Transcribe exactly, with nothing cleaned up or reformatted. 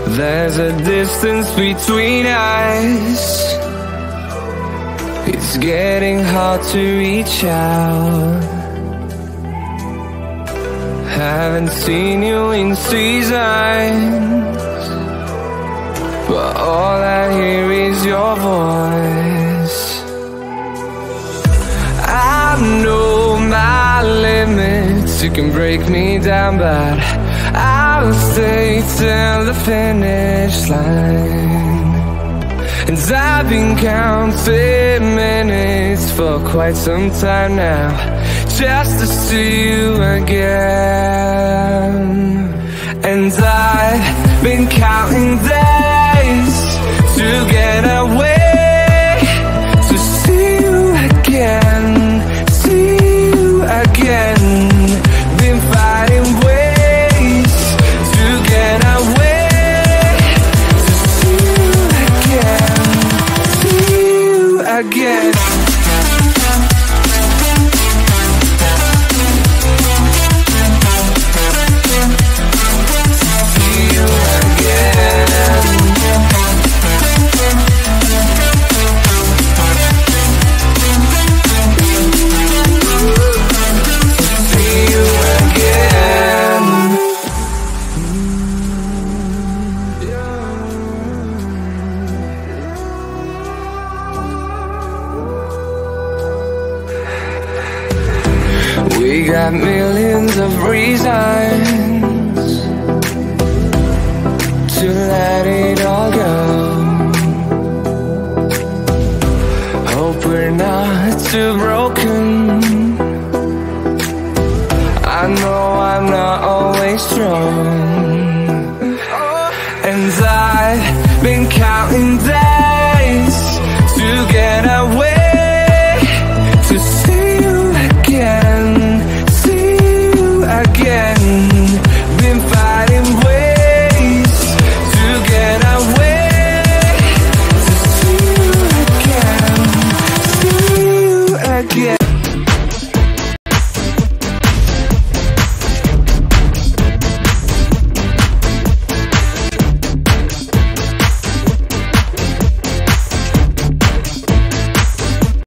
There's a distance between us. It's getting hard to reach out. Haven't seen you in seasons, but all I hear is your voice. I know my limits, you can break me down, but I'll stay till the finish line. And I've been counting minutes for quite some time now, just to see you again. And I've been counting days to get away, to see you again, see you again. Been fighting ways to get away, to see you again, see you again. We got millions of reasons to let it all go. Hope we're not too broken. I know I'm not always strong,